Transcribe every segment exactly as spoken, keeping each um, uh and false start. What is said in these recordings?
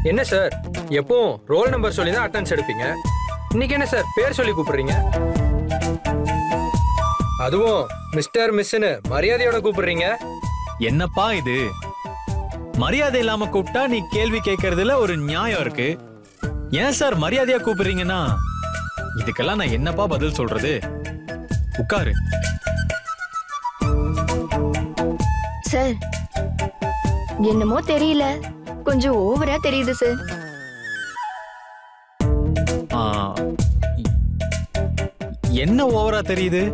என்ன சார் எப்பவும் roll number சொல்லி தான் அட்டெண்டன்ஸ் எடுப்பீங்க, இன்னைக்கு என்ன சார் பேர் சொல்லி கூப்பிடுறீங்க? அதுவும் மிஸ்டர் மிஸ்னு மரியாதையோட கூப்பிடுறீங்க. என்னப்பா இது? மரியாதை இல்லாம கூப்பிட்டா நீ கேள்வி கேட்கறதுல ஒரு நியாயம் இருக்கு. ஏன் சார் மரியாதையா கூப்பிடுறீங்கன்னா இதுக்கெல்லாம் நான் என்னப்பா பதில் சொல்றது? உட்காரு. சார் என்னமோ தெரியல, கொஞ்சம் ஓவரா தெரியுது சார். என்ன ஓவரா தெரியுது?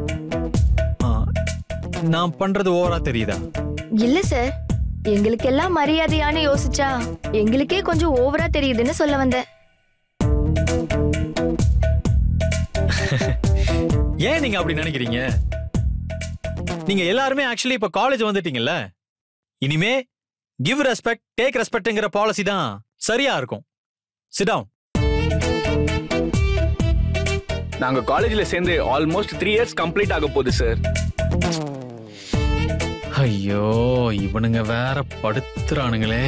நான் பண்றது ஓவரா தெரியுதா? இல்ல சார், எங்களுக்கெல்லாம் மரியாதையான யோசிச்சா எங்களுக்கே கொஞ்சம் ஓவரா தெரியுதுன்னு சொல்ல வந்தேன். ஏன் நீங்க அப்படி நினைக்கிறீங்க? நீங்க எல்லாருமே ஆக்சுவலி இப்ப காலேஜ் வந்துட்டீங்கல்ல, இனிமே கிவ் ரெஸ்பெக்ட் டேக் ரெஸ்பெக்ட்ங்கிற பாலிசி தான் சரியா இருக்கும். Sit down. நாங்க காலேஜ்ல சேர்ந்து ஆல்மோஸ்ட் த்ரீ இயர்ஸ் கம்ப்ளீட் ஆக போகுது சார். ஐயோ இவனுங்க வேற படுத்துறானுங்களே.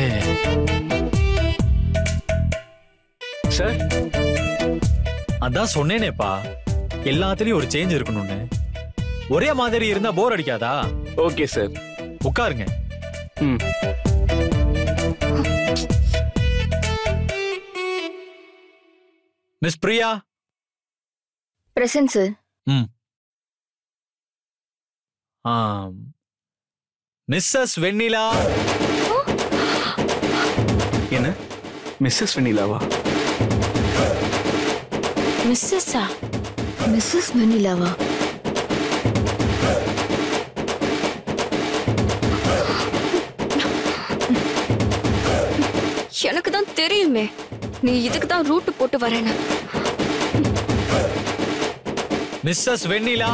சார் அதான் சொன்னேனேப்பா, எல்லாத்துலயும் ஒரு சேஞ்ச் இருக்கணும்னு. ஒரே மாதிரி இருந்தா போர் அடிக்காதா? ஓகே சார், உட்காருங்க. ம். மிஸ் பிரியா. Present sir. ம். ஆம். மிஸ்ஸஸ் வெண்ணிலா. என்ன மிஸ்ஸஸ் வெண்ணிலாவா? மிஸ்ஸஸா? மிஸ்ஸஸ் வெண்ணிலாவா? எனக்கு தான் தெரியுமே நீ இதுக்கு தான் ரூட் போட்டு வரேன்னு. மிஸ்ஸஸ் வெண்ணிலா.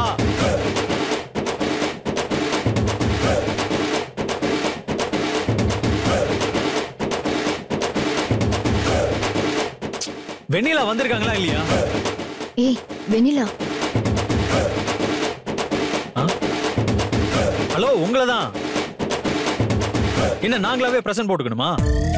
வெண்ணிலா வந்திருக்காங்களா இல்லையா? ஏய் வெண்ணிலா. ஹலோ, உங்களதான். என்ன நாங்களாவே பிரசன்ட் போட்டுக்கணுமா?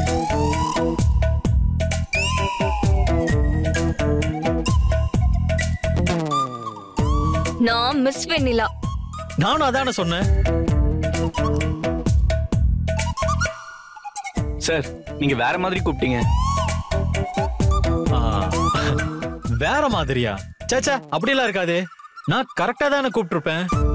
நான் மிஸ் வெண்ணிலா. நானும் அதான சொன்னேன். சார் நீங்க வேற மாதிரி கூப்பிட்டீங்க. வேற மாதிரியா? சேச்சா அப்படிலாம் இருக்காது, நான் கரெக்டா தானே கூப்பிட்டுருப்பேன்.